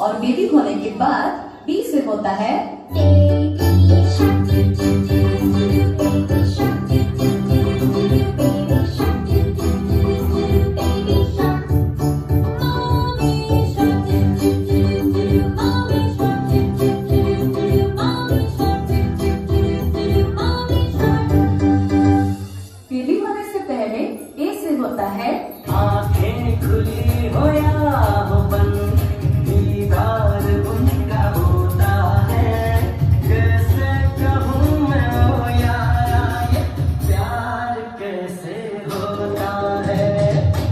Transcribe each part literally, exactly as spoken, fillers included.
और बेबी होने के बाद बी से होता है बेबी होने से पहले ए से होता है आंखें खुली हो या हो बंद, दीदार उनका होता है। कैसे कहूँ मैं ओ यार, ये प्यार कैसे होता है।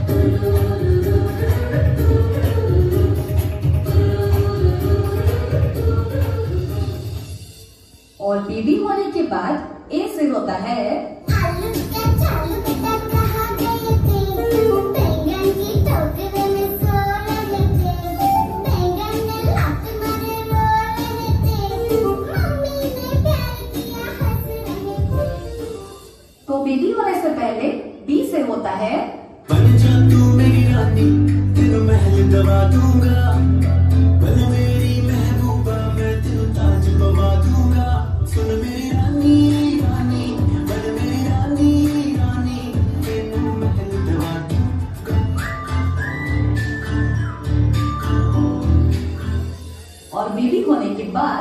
और बेबी होने के बाद ए से होता है तो बेबी होने से पहले बी से होता है बन जा तू मेरी रानी, तेरा महल दबा दूंगा। बन मेरी महबूबा, मैं तेरा ताज बवा दूंगा। सुन मेरी रानी रानी, बन मेरी रानी रानी, तेरा महल दबा दूंगा। और बेबी होने के बाद